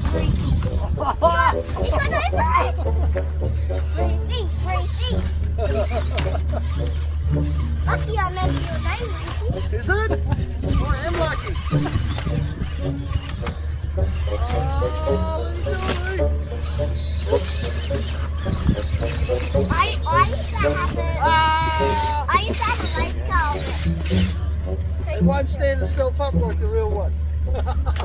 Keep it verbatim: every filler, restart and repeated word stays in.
He got my friend! Roothy, Roothy. Lucky I remember your name, Roothy. Is it? Oh, I am lucky. I, I used to have a, Ah! I used to have a race car. It won't stand itself up like the real one.